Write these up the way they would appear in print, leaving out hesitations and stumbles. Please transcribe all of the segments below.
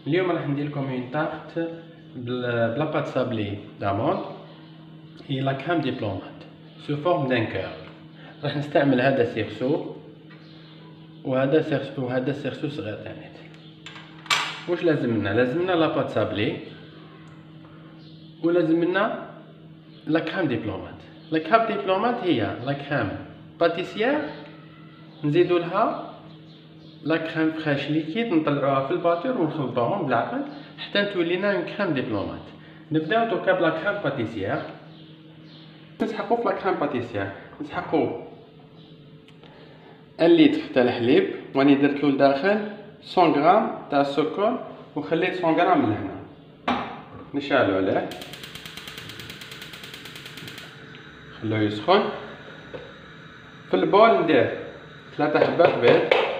اليوم راح ندير لكم اون تارت بلا بات سابلي داموند هي لا كريم ديبلومات سو فورم دان كور. راح نستعمل هذا سيرسو وهذا سيرسو صغير تاني. واش لازمنا لا بات سابلي ولازمنا لا كريم ديبلومات. لا كريم ديبلومات هي لا كريم باتيسيير نزيدو لها لا كريم فريش ليكيد نطلعوها في الباتور ونخلطوهم بالعقل حتى تولي لنا اون كريم ديبلومات. نبداو دوكا بلا كريم باتيسيير. نسحقو في لا كريم باتيسيير نسحقو 1 لتر تاع الحليب واني درتلو لداخل 100 غرام تاع السكر وخليت 100 غرام لهنا. نشعلو عليه خلوه يسخن. في البول ندير 3 حبات بيض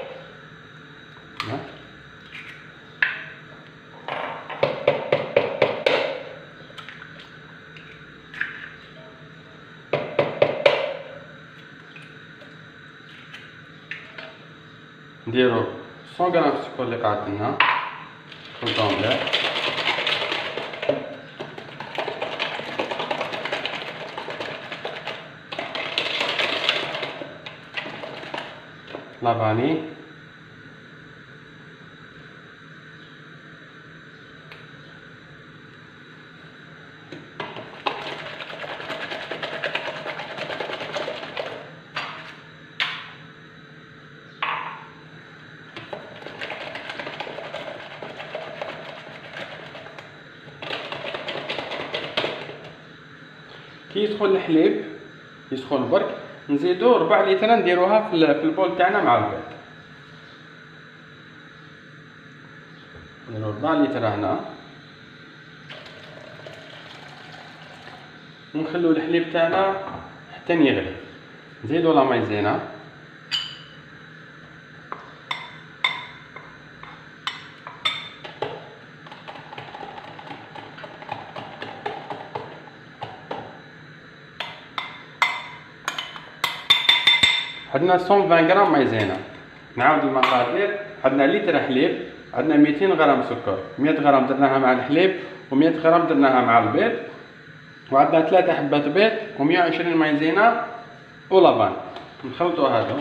نديرو 100 غرام السكر اللي قعدت لنا نخلطوهم مليح. لا فاني كي يدخل الحليب يسخن برك نزيدو 4 لتر نديروها في البول تاعنا مع البيض. نديرو 4 لتر هنا ونخلو الحليب تاعنا حتى يغلي. نزيدو لا مايزينا عندنا 120 غرام مايزينا. نعاود المقادير. عندنا لتر حليب، عندنا 200 غرام سكر، 100 غرام درناها مع الحليب و100 غرام درناها مع البيض، وعندنا 3 حبات بيض و120 مايزينا ولبن. نخلطو هادو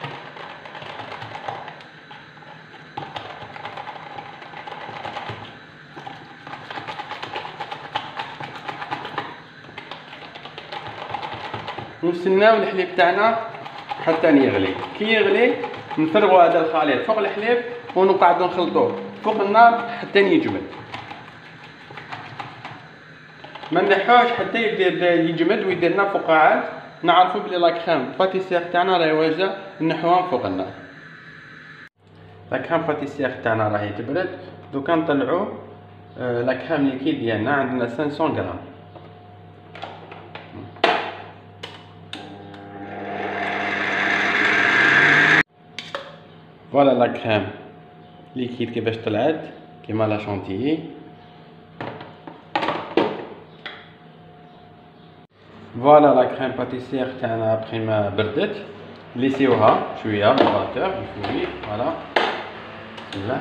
ونستناو الحليب تاعنا حتى يغلي. كي يغلي نفرغوا هذا الخليط فوق الحليب ونقعدوا نخلطوه فوق النار حتى يجمد. ما نحوش حتى يبدا يجمد ويدير لنا فقاعات نعرفوا بلي لا كريم باتيسيير تاعنا راهي واجده نحوها فوق النار. لا كريم باتيسيير تاعنا راهي تبرد. دوكا نطلعوا لا كريم ليكيد ديالنا. عندنا 500 غرام. فوالا لا كريم ليكيد كيفاش طلعت كيما لا شونتيي. فوالا لا كريم باتيسيير تاعنا ابخي ما بردت ليسيوها شويه بالباتور بالفوري. فوالا بسم الله.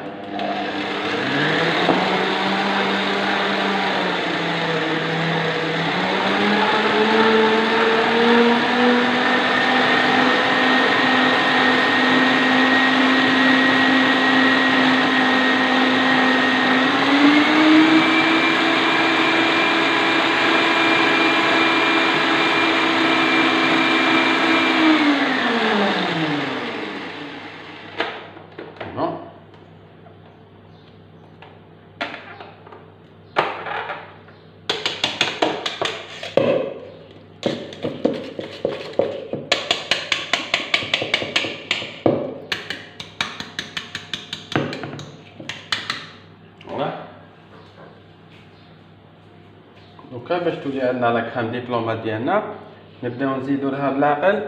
دوكا باش تولي عندنا لا كريم ديبلومات ديالنا نبداو نزيدو لها بالعقل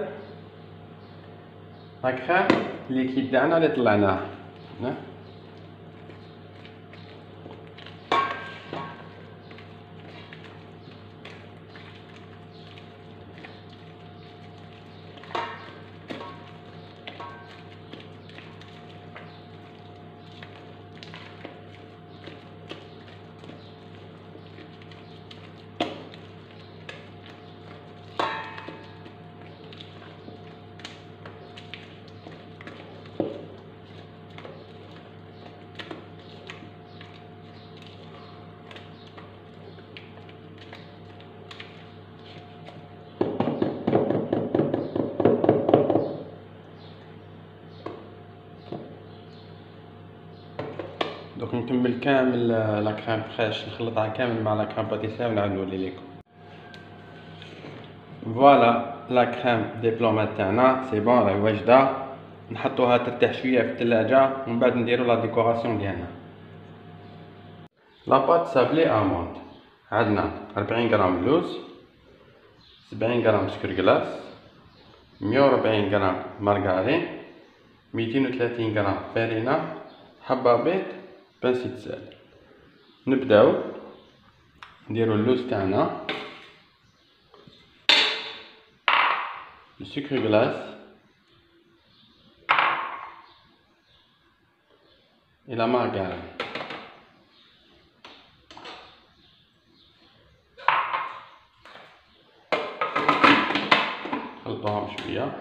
لا كريم ليكيد تاعنا اللي طلعناها. نبدل كامل لا كريم فريش، نخلطها كامل مع لا كريم باتيسير ونعاود نولي لكم. فوالا لا كريم ديبلومات تاعنا سي بون راهي واجده، نحطوها ترتاح شويه في الثلاجه ومن بعد نديرو لا ديكوراسيون ديالنا. لاباط سابلي اموند، عندنا 40 غرام لوز، 70 غرام سكر كلاص، 140 غرام مارغرين، 230 غرام فرينة، حبة بيض، بنسيت سال. نبداو نديرو اللوز تاعنا، السكر كلاص الى مارغرين، نخلطوهم شويه.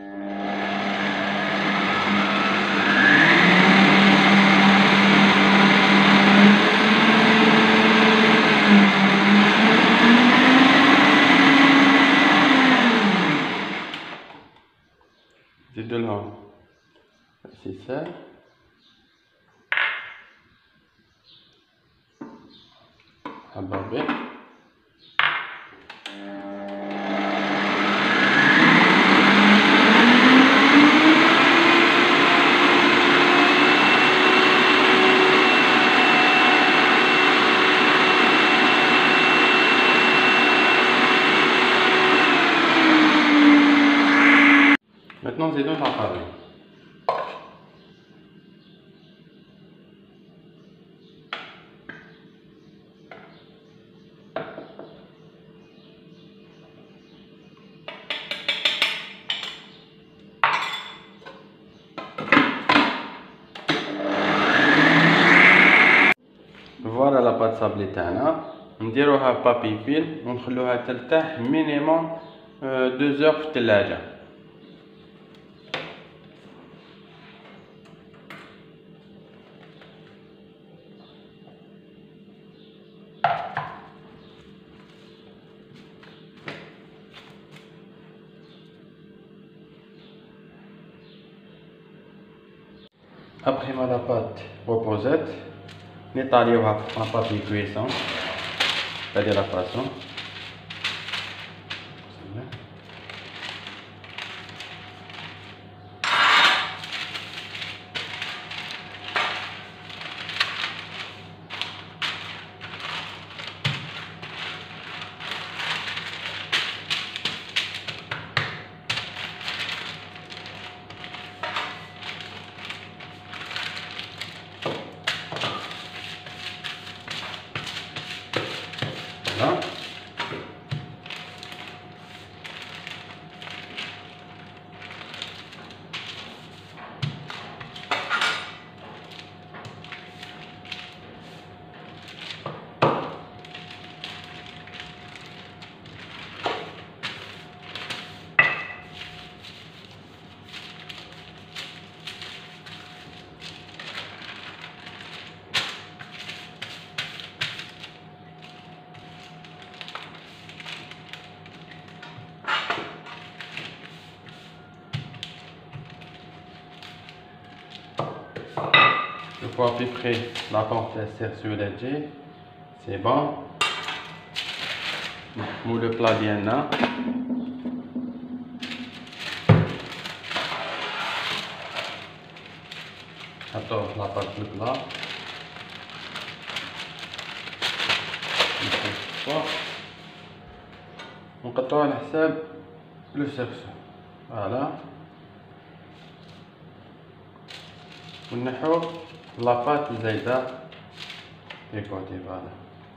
نزيدو لهم السيسال، حبة بيض، maintenant نزيدو لا فارين. فوالا لا بات صابلي تاعنا نديروها بابي فيل ونخلوها ترتاح مينيموم 2 زور في الثلاجه. Après la pâte reposette, نطاليوها في un papier cuisson، c'est-à-dire la poisson. Voilà. Je vois à peu près la pente sur le jet, c'est bon. Pour le plat ديالنا نحطوه في لاباط في البلا، ونقطعوه على حساب لو سيرسو. فوالا ونحو لاباط الزايدة في كوتي. فوالا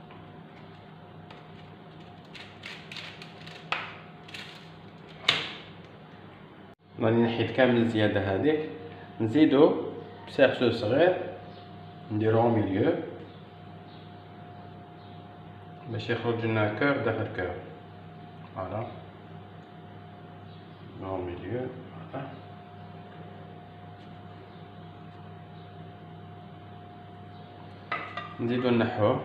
راني نحيت كامل الزيادة هذيك، نزيدو بسيرسو صغير نديرو ميليو باش يخرج لنا كور داخل كور. فوالا au milieu. Voilà. نزيدو نحوه.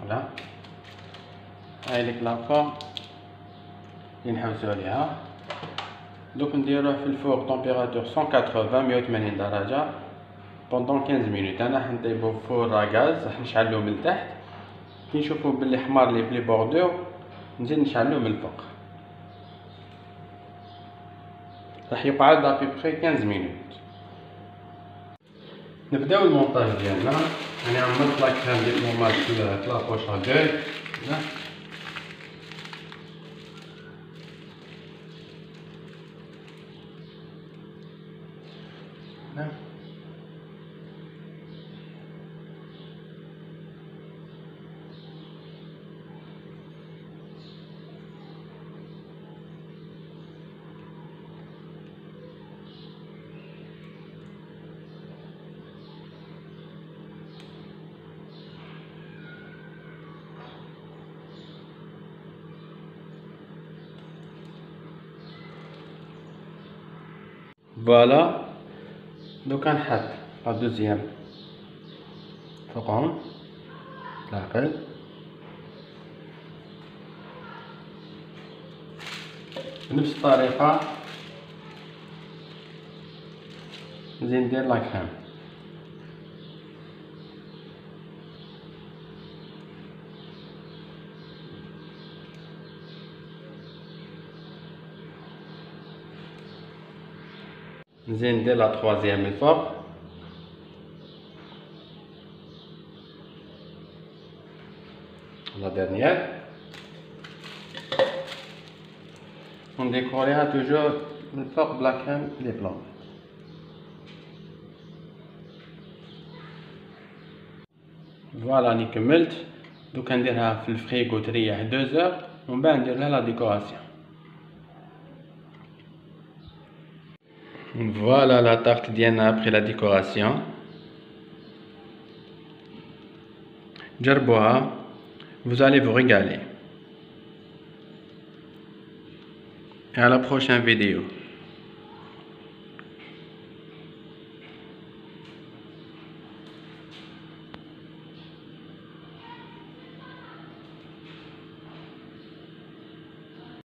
فوالا هاي لك لافورم اللي نحوسو عليها. دوك نديروه في الفوق طومبيراتور 180 درجة بوندون 15 مينوت. انا راح نطيبو فور غاز، راح نشعلو من تحت، كي نشوفو بلي حمار لي بلي بوردور نزيد نشعلو من الفوق. راح يقعد ابيبخي 15 مينوت. نبداو المونتاج ديالنا. انا عملت لاكريم ديبلومات في لابوش ادوي. فوالا دوكا نحط لا دوزيام فوقهم تعقل. بنفس الطريقة نزيد ندير لاكريم. نزيد ندير لا تخوازيام من الفوق. لا ديرنيير ونديكوريها توجور من الفوق بلا كريم ديبلومات. فوالا راني كملت. دوكا نديرها في الفريغو تريح 2 heures ومن بعد ندير لها لا ديكوراسيون. Voilà la tarte ديالنا après la décoration. جربوها, vous allez vous régaler. Et à la prochaine vidéo.